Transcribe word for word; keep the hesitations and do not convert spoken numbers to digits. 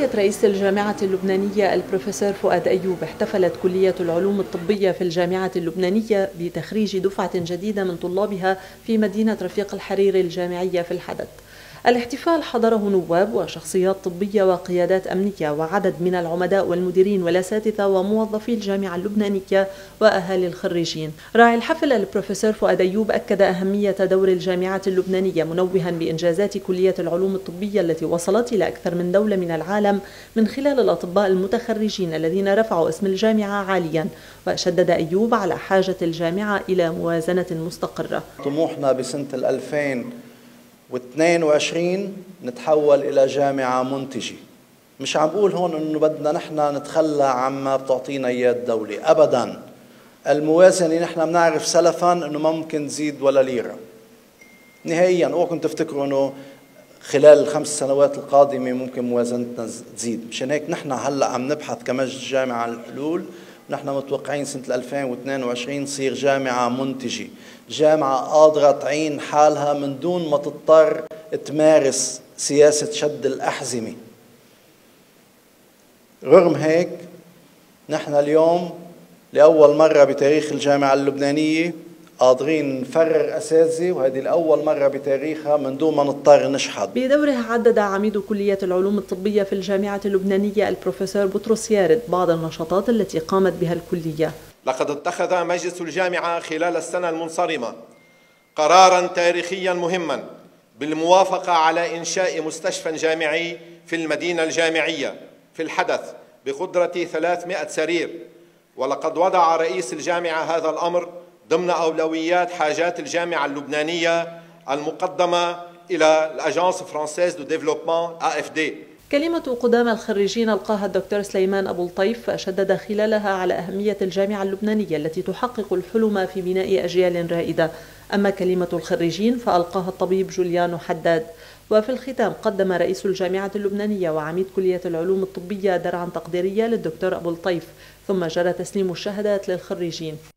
برئاسة رئيس الجامعة اللبنانية البروفيسور فؤاد أيوب، احتفلت كلية العلوم الطبية في الجامعة اللبنانية بتخريج دفعة جديدة من طلابها في مدينة رفيق الحريري الجامعية في الحدث. الاحتفال حضره نواب وشخصيات طبية وقيادات أمنية وعدد من العمداء والمديرين والأساتذة وموظفي الجامعة اللبنانية وأهالي الخريجين. راعي الحفل البروفيسور فؤاد أيوب أكد أهمية دور الجامعة اللبنانية، منوها بإنجازات كلية العلوم الطبية التي وصلت إلى أكثر من دولة من العالم من خلال الأطباء المتخرجين الذين رفعوا اسم الجامعة عاليا. وشدد أيوب على حاجة الجامعة إلى موازنة مستقرة. طموحنا بسنة ألفين واثنين وعشرين نتحول إلى جامعة منتجة. مش عم بقول هون إنه بدنا نحن نتخلى عما بتعطينا إياه الدولة، أبدا. الموازنة نحن بنعرف سلفا إنه ما ممكن تزيد ولا ليرة نهائيا. اوعكم تفتكروا إنه خلال الخمس سنوات القادمة ممكن موازنتنا تزيد. مشان هيك نحن هلا عم نبحث كمجلس جامعة عن الحلول. نحن متوقعين سنة ألفين واثنين وعشرين تصير جامعة منتجة، جامعة قادرة تعين حالها من دون ما تضطر تمارس سياسة شد الأحزمة. رغم هيك نحن اليوم لأول مرة بتاريخ الجامعة اللبنانية قادرين نفرغ أساتذة، وهذه الأول مرة بتاريخها من دون ما نضطر نشحذ. بدوره عدد عميد كلية العلوم الطبية في الجامعة اللبنانية البروفيسور بطرس يارد بعض النشاطات التي قامت بها الكلية. لقد اتخذ مجلس الجامعة خلال السنة المنصرمة قراراً تاريخياً مهماً بالموافقة على إنشاء مستشفى جامعي في المدينة الجامعية في الحدث بقدرة ثلاثمائة سرير، ولقد وضع رئيس الجامعة هذا الأمر ضمن أولويات حاجات الجامعة اللبنانية المقدمة إلى الأجانس فرانسيز دو ديفلوبمون إيه إف دي. كلمة قدام الخريجين ألقاها الدكتور سليمان أبو الطيف، شدد خلالها على أهمية الجامعة اللبنانية التي تحقق الحلم في بناء أجيال رائدة. أما كلمة الخريجين فألقاها الطبيب جوليانو حداد. وفي الختام قدم رئيس الجامعة اللبنانية وعميد كلية العلوم الطبية درعا تقديرية للدكتور أبو الطيف، ثم جرى تسليم الشهادات للخريجين.